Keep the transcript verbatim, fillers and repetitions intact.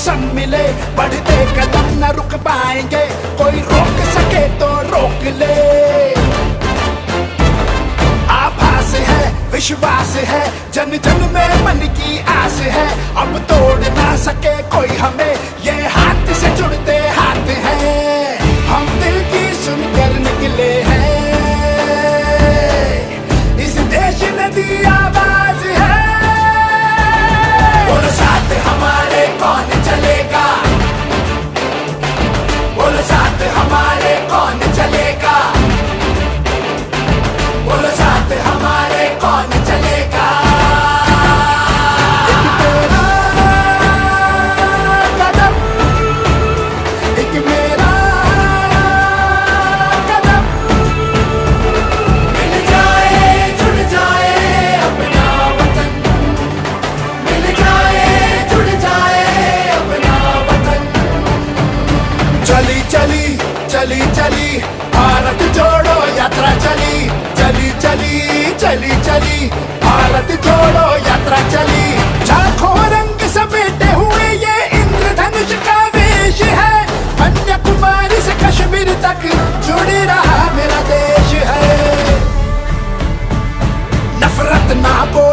संग मिले, बढ़ते कदम न रुक पाएंगे, कोई रोक सके तो रोक ले। आभास है, विश्वास है, जन जन में मन की आस है, अब तोड़ ना सके कोई हमें, ये हाथ से जुड़ते हाथ हैं, हम दिल की सुनकर निकले हैं, इस देश ने दी आवाज है। बोलो साथ हमारे कौन चलेगा, बोलो साथ हमारे कौन चलेगा, बोलो साथ हमारे कौन चलेगा। एक तेरा कदम, एक मेरा कदम, मिल जाए जुड़ जाए अपना वतन, मिल जाए जुड़ जाए अपना वतन। चली चली चली चली भारत जोड़ो यात्रा चली, चली चली चली चली भारत जोड़ो यात्रा चली। लाखों रंग समेटे हुए ये इंद्रधनुष का वेश है, कन्याकुमारी से कश्मीर तक जुड़ रहा मेरा देश है। नफरत ना